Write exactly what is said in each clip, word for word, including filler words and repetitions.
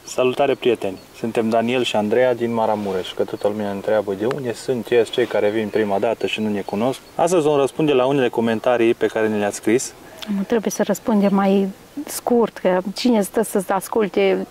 Salutare, prieteni! Suntem Daniel și Andreea din Maramureș, că toată lumea întreabă de unde sunt ei, cei care vin prima dată și nu ne cunosc. Astăzi vom răspunde la unele comentarii pe care ne le-ați scris. Nu trebuie să răspundem mai scurt, că cine stă să asculte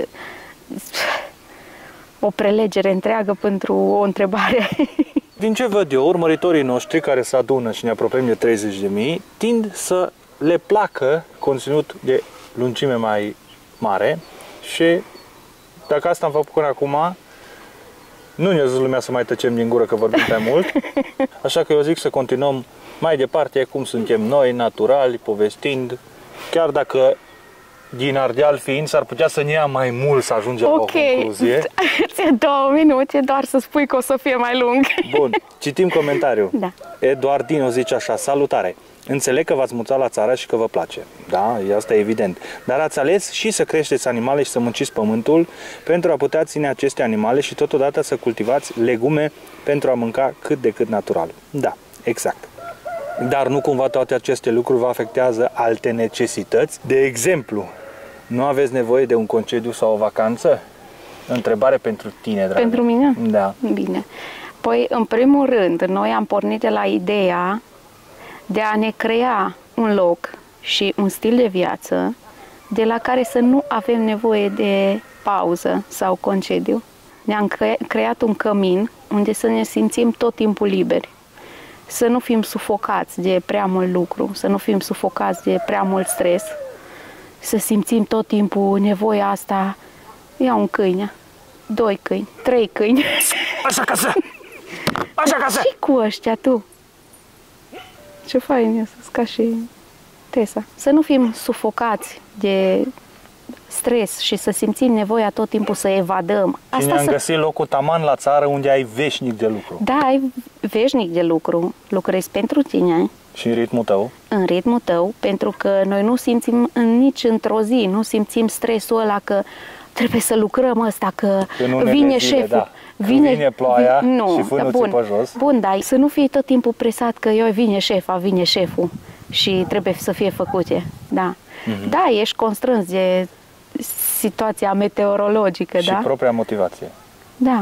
o prelegere întreagă pentru o întrebare? Din ce văd eu, urmăritorii noștri care se adună și ne apropiem de treizeci de mii, tind să le placă conținut de lungime mai mare și dacă asta am făcut până acum, nu ne-a zis lumea să mai tăcem din gură că vorbim prea mult, așa că eu zic să continuăm mai departe cum suntem noi, naturali, povestind, chiar dacă din Ardeal fiind, s-ar putea să ne ia mai mult să ajungem okay. la o concluzie. Ți-e două minute doar să spui că o să fie mai lung. Bun, citim comentariul. Da. Eduardino zice așa: salutare! Înțeleg că v-ați mutat la țară și că vă place. Da, asta e evident. Dar ați ales și să creșteți animale și să munciți pământul pentru a putea ține aceste animale și totodată să cultivați legume pentru a mânca cât de cât natural. Da, exact. Dar nu cumva toate aceste lucruri vă afectează alte necesități? De exemplu, nu aveți nevoie de un concediu sau o vacanță? Întrebare pentru tine, dragă. Pentru mine? Da. Bine. Păi, în primul rând, noi am pornit de la ideea de a ne crea un loc și un stil de viață de la care să nu avem nevoie de pauză sau concediu. Ne-am cre creat un cămin unde să ne simțim tot timpul liberi. Să nu fim sufocați de prea mult lucru, să nu fim sufocați de prea mult stres, să simțim tot timpul nevoia asta. Ia un câine, doi câini, trei câini. Așa casă! Așa casă! Și cu ăștia tu. Ce fain e să-ți ca și Tesa. Să nu fim sufocați de stres și să simțim nevoia tot timpul să evadăm. Asta și ne-am să... găsit locul taman la țară unde ai veșnic de lucru. Da, ai veșnic de lucru. Lucrezi pentru tine. Și în ritmul tău? În ritmul tău, pentru că noi nu simțim nici într-o zi, nu simțim stresul ăla că trebuie să lucrăm ăsta, că vine zile, șeful. Da. Vine, vine ploaia vi... nu, și fânul bun, pe jos. Bun, dar să nu fii tot timpul presat că eu vine șefa, vine șeful și trebuie să fie făcute. Da, mm-hmm. Da, ești constrâns de situația meteorologică. Și da? propria motivație. Da.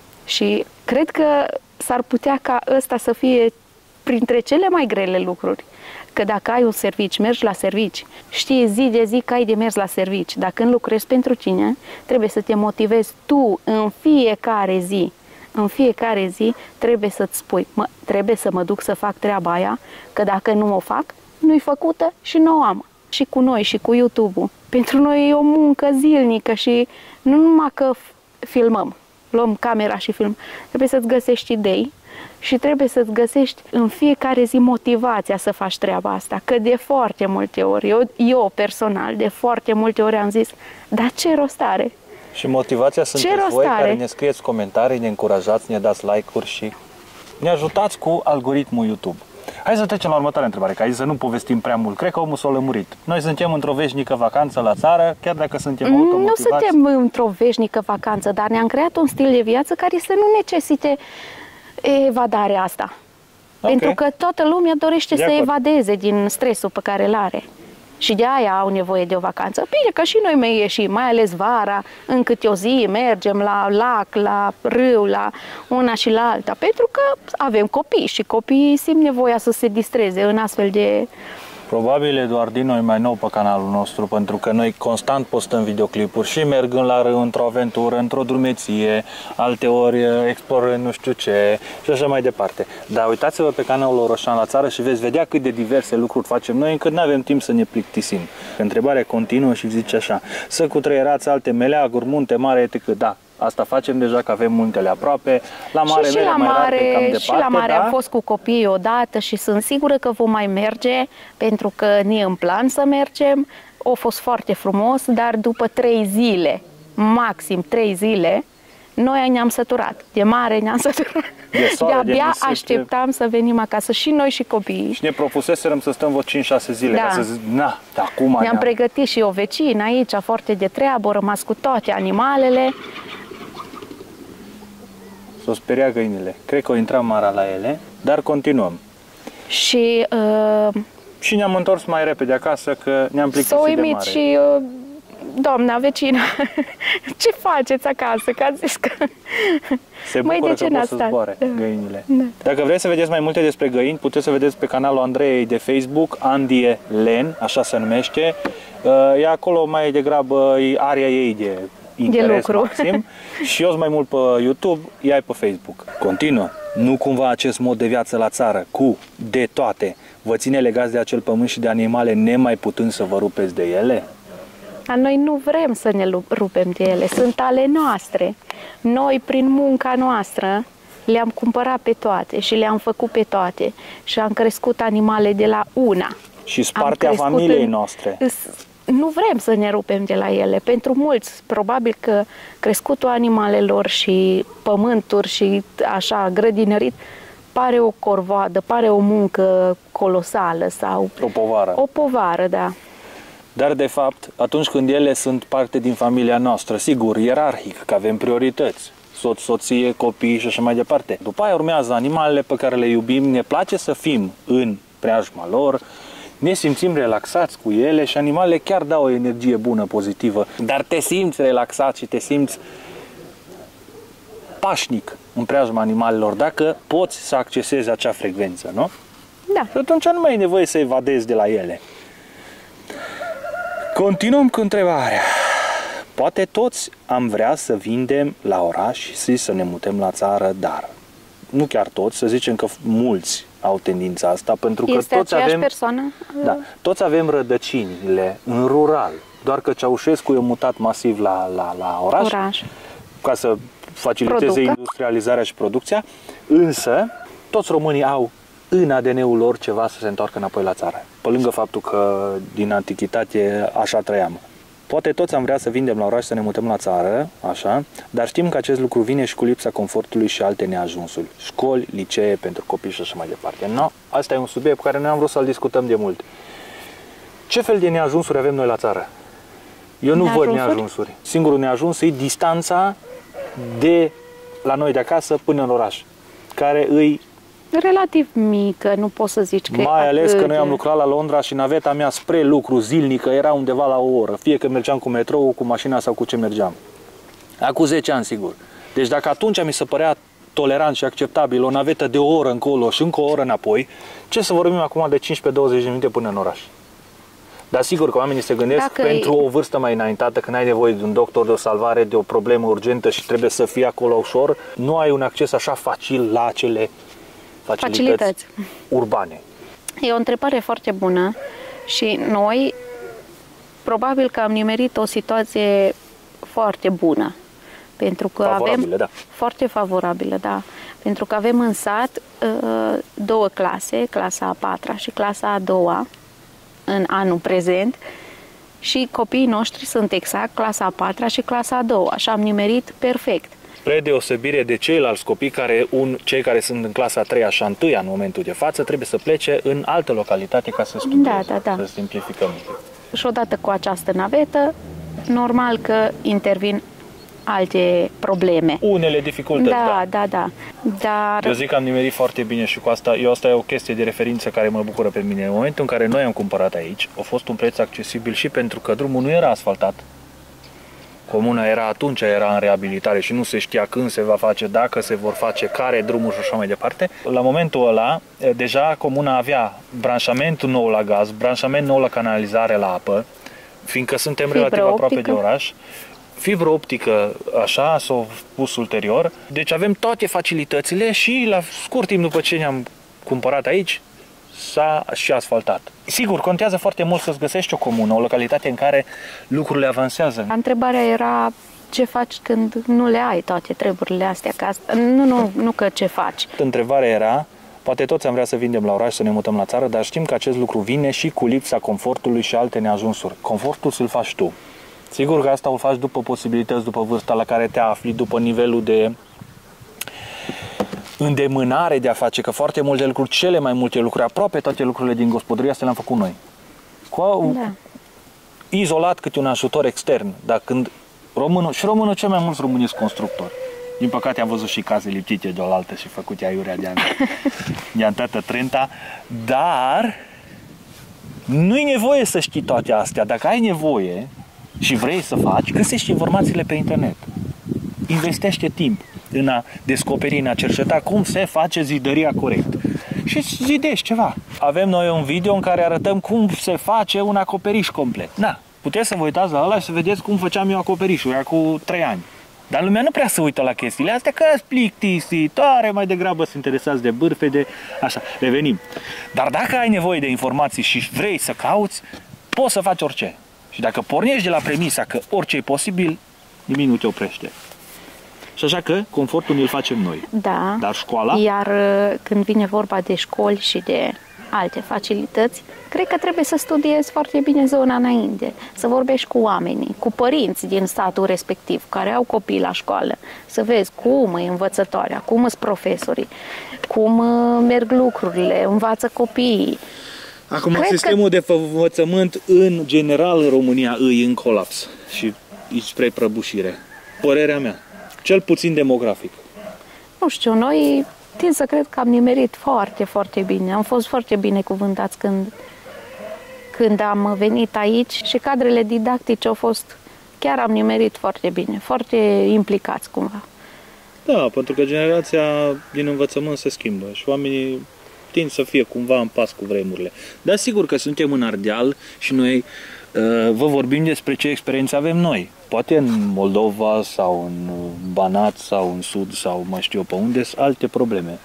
Și cred că s-ar putea ca ăsta să fie printre cele mai grele lucruri. Că dacă ai un serviciu, mergi la servici, știi zi de zi că ai de mers la servici, dar când lucrezi pentru tine, trebuie să te motivezi tu în fiecare zi. În fiecare zi trebuie să-ți spui, mă, trebuie să mă duc să fac treaba aia, că dacă nu o fac, nu-i făcută și nu o am. Și cu noi, și cu YouTube-ul. Pentru noi e o muncă zilnică și nu numai că filmăm, luăm camera și film. Trebuie să-ți găsești idei și trebuie să-ți găsești în fiecare zi motivația să faci treaba asta. Că de foarte multe ori, eu, eu personal, de foarte multe ori am zis, dar ce rost are? Și motivația sunteți voi care ne scrieți comentarii, ne încurajați, ne dați like-uri și ne ajutați cu algoritmul YouTube. Hai să trecem la următoarea întrebare, ca să nu povestim prea mult. Cred că omul s-a lămurit. Noi suntem într-o veșnică vacanță la țară, chiar dacă suntem automotivați. Nu suntem într-o veșnică vacanță, dar ne-am creat un stil de viață care să nu necesite evadarea asta. Okay. Pentru că toată lumea dorește de să acord. evadeze din stresul pe care îl are. Și de aia au nevoie de o vacanță. Bine că și noi mai ieșim, mai ales vara, în câte o zi mergem la lac, la râu, la una și la alta. Pentru că avem copii și copiii simt nevoia să se distreze în astfel de... Probabil Eduardino e mai nou pe canalul nostru, pentru că noi constant postăm videoclipuri și mergând la râu, într-o aventură, într-o drumeție, alteori explorând nu știu ce și așa mai departe. Dar uitați-vă pe canalul Oroșan la țară și veți vedea cât de diverse lucruri facem noi, încât nu avem timp să ne plictisim. Întrebarea continuă și zice așa: să cutreierați alte meleaguri, munte mare, et cetera. Da. Asta facem deja, că avem muntele aproape. La mare, și, și la mare, cam departe, și la mare da? am fost cu copiii odată și sunt sigură că vom mai merge, pentru că ne în plan să mergem. A fost foarte frumos, dar după trei zile, maxim trei zile, noi ne-am săturat. De mare ne-am săturat. De soare, de-abia de așteptam să venim acasă și noi și copiii. Și ne propuseserăm să stăm vreo cinci șase zile, da. Ca să zic, na, de acum ne-am pregătit și o vecină aici, foarte de treabă, au rămas cu toate animalele. S-o speria găinile. Cred că o intra Mara la ele, dar continuăm. Și, uh, și ne-am întors mai repede acasă, că ne-am plictisit de mare. Și uh, doamna vecină, ce faceți acasă? Că ați zis că... Se bucură Măi, de ce că n-a pot să stat? zboare Da. găinile. Da. Dacă vreți să vedeți mai multe despre găini, puteți să vedeți pe canalul Andreei de Facebook, Andie Len, așa se numește. E acolo mai degrabă e area ei de interes de lucru. maxim. Și eu sunt mai mult pe YouTube, ea e pe Facebook. Continuă. Nu cumva acest mod de viață la țară, cu de toate, vă ține legați de acel pământ și de animale, nemai putând să vă rupeți de ele? Dar noi nu vrem să ne rupem de ele, sunt ale noastre. Noi, prin munca noastră, le-am cumpărat pe toate și le-am făcut pe toate și am crescut animale de la una. Și partea familiei în... noastre. Nu vrem să ne rupem de la ele. Pentru mulți, probabil că crescutul animalelor și pământuri și așa grădinărit pare o corvoadă, pare o muncă colosală sau... O povară. O povară, da. Dar, de fapt, atunci când ele sunt parte din familia noastră, sigur, ierarhic, că avem priorități, soț, soție, copii și așa mai departe. După aia urmează animalele pe care le iubim, ne place să fim în preajma lor, ne simțim relaxați cu ele și animalele chiar dau o energie bună, pozitivă, dar te simți relaxat și te simți pașnic în preajma animalelor dacă poți să accesezi acea frecvență, nu? Da. Și atunci nu mai e nevoie să evadezi de la ele. Continuăm cu întrebarea. Poate toți am vrea să vindem la oraș și să ne mutăm la țară, dar nu chiar toți, să zicem că mulți au tendința asta, pentru că este toți aceeași avem, persoană? da, toți avem rădăcinile în rural, doar că Ceaușescu e mutat masiv la, la, la oraș, oraș ca să faciliteze Producă. industrializarea și producția, însă toți românii au în A D N-ul lor ceva să se întoarcă înapoi la țară, pe lângă faptul că din antichitate așa trăiam. Poate toți am vrea să vindem la oraș, să ne mutăm la țară, așa, dar știm că acest lucru vine și cu lipsa confortului și alte neajunsuri. Școli, licee pentru copii și așa mai departe. No, asta e un subiect pe care noi am vrut să-l discutăm de mult. Ce fel de neajunsuri avem noi la țară? Eu nu Neajunsuri? văd neajunsuri. Singurul neajuns e distanța de la noi de acasă până în oraș, care îi relativ mică, nu poți să zici că mai e ales că atât noi am de- lucrat la Londra și naveta mea spre lucru zilnică era undeva la o oră, fie că mergeam cu metrou, cu mașina sau cu ce mergeam. Acum zece ani, sigur. Deci dacă atunci mi se părea tolerant și acceptabil o navetă de o oră încolo și încă o oră înapoi, ce să vorbim acum de cincisprezece douăzeci de minute până în oraș? Dar sigur că oamenii se gândesc Dacă pentru e- o vârstă mai înaintată, când ai nevoie de un doctor, de o salvare, de o problemă urgentă și trebuie să fii acolo ușor, nu ai un acces așa facil la acele facilități, Facilități. urbane. E o întrebare foarte bună și noi probabil că am nimerit o situație foarte bună. Pentru că Favorabilă, avem da. foarte favorabilă, da. Pentru că avem în sat uh, două clase, clasa a patra și clasa a doua în anul prezent și copiii noștri sunt exact clasa a patra și clasa a doua și am nimerit perfect. Spre deosebire de ceilalți copii, care un, cei care sunt în clasa a treia și a întâia în momentul de față, trebuie să plece în altă localitate ca să studieze, Da, da, da. să simplificăm. Și odată cu această navetă, normal că intervin alte probleme. Unele dificultăți, Da, da. da, da. Dar Eu zic că am nimerit foarte bine și cu asta, eu asta e o chestie de referință care mă bucură pe mine. În momentul în care noi am cumpărat aici, a fost un preț accesibil și pentru că drumul nu era asfaltat. Comuna era atunci, era în reabilitare și nu se știa când se va face, dacă se vor face, care drumuri și așa mai departe. La momentul ăla, deja comuna avea branșamentul nou la gaz, branșament nou la canalizare la apă, fiindcă suntem Fibră relativ aproape de optică. oraș. Fibră optică, așa, s-a pus ulterior. Deci avem toate facilitățile și la scurt timp după ce ne-am cumpărat aici, s-a și asfaltat. Sigur, contează foarte mult să-ți găsești o comună, o localitate în care lucrurile avansează. întrebarea era ce faci când nu le ai toate treburile astea. Că asta, nu, nu, nu că ce faci. Întrebarea era, poate toți am vrea să vindem la oraș, să ne mutăm la țară, dar știm că acest lucru vine și cu lipsa confortului și alte neajunsuri. Confortul să-l faci tu. Sigur că asta o faci după posibilități, după vârsta la care te afli, după nivelul de îndemânare de a face, că foarte multe lucruri, cele mai multe lucruri, aproape toate lucrurile din gospodărie, astea le-am făcut noi. Cu Da. izolat câte un ajutor extern, dar când românul, și românul cel mai mulți români sunt constructori. Din păcate am văzut și case liptite de oaltă și făcute aiurea de de antată Trenta, dar nu-i nevoie să știi toate astea. Dacă ai nevoie, și vrei să faci, găsești informațiile pe internet. Investește timp în a descoperi, în a cerceta cum se face zidăria corect. Și zidești ceva. Avem noi un video în care arătăm cum se face un acoperiș complet. Da, puteți să vă uitați la ăla și să vedeți cum făceam eu acoperișul, acum trei ani. Dar lumea nu prea se uită la chestiile astea, că sunt plictisitoare, mai degrabă sunt interesați de bârfe, de așa. Revenim. Dar dacă ai nevoie de informații și vrei să cauți, poți să faci orice. Și dacă pornești de la premisa că orice e posibil, nimic nu te oprește. Și așa că confortul îl facem noi. Da. Dar școala? Iar când vine vorba de școli și de alte facilități, cred că trebuie să studiezi foarte bine zona înainte, să vorbești cu oamenii, cu părinți din statul respectiv, care au copii la școală, să vezi cum e învățătoarea, cum sunt profesorii, cum merg lucrurile, învață copiii. Acum, cred sistemul că... de învățământ în general în România îi în colaps și spre prăbușire. Părerea mea, cel puțin demografic. Nu știu, noi tind să cred că am nimerit foarte, foarte bine. Am fost foarte binecuvântați când, când am venit aici și cadrele didactice au fost, chiar am nimerit foarte bine, foarte implicați cumva. Da, pentru că generația din învățământ se schimbă și oamenii tind să fie cumva în pas cu vremurile. Dar sigur că suntem în Ardeal și noi uh, vă vorbim despre ce experiență avem noi. Poate în Moldova sau în Banat sau în Sud sau mai știu eu pe unde sunt alte probleme.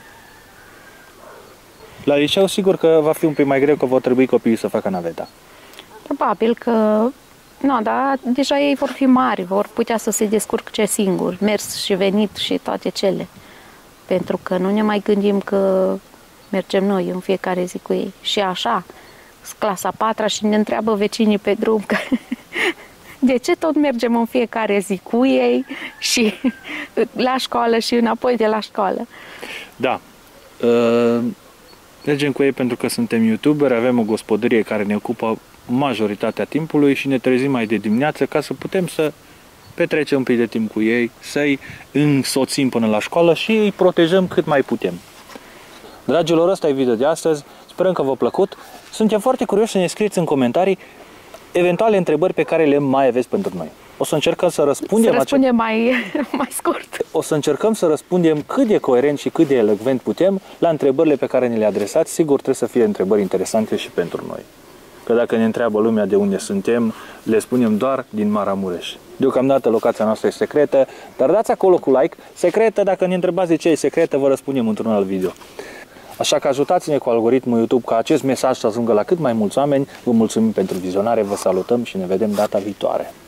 La liceu sigur că va fi un pic mai greu, că vor trebui copiii să facă naveta. Probabil că, nu, dar deja ei vor fi mari, vor putea să se descurce singuri, mers și venit și toate cele. Pentru că nu ne mai gândim că mergem noi în fiecare zi cu ei. Și așa, clasa a patra și ne întreabă vecinii pe drum că de ce tot mergem în fiecare zi cu ei și la școală și înapoi de la școală. Da. Uh, mergem cu ei pentru că suntem youtuberi, avem o gospodărie care ne ocupă majoritatea timpului și ne trezim mai de dimineață ca să putem să petrecem un pic de timp cu ei, să-i însoțim până la școală și îi protejăm cât mai putem. Dragilor, ăsta e video de astăzi. Sperăm că v-a plăcut. Suntem foarte curioși să ne scrieți în comentarii eventuale întrebări pe care le mai aveți pentru noi. O să încercăm să răspundem, să răspundem mai, mai scurt. O să încercăm să răspundem cât de coerent și cât de elocvent putem la întrebările pe care ne le adresați. Sigur, trebuie să fie întrebări interesante și pentru noi. Că dacă ne întreabă lumea de unde suntem, le spunem doar din Maramureș. Deocamdată locația noastră e secretă, dar dați acolo cu like. Secretă, dacă ne întrebați de ce e secretă, vă răspundem într-un alt video. Așa că ajutați-ne cu algoritmul YouTube ca acest mesaj să ajungă la cât mai mulți oameni. Vă mulțumim pentru vizionare, vă salutăm și ne vedem data viitoare.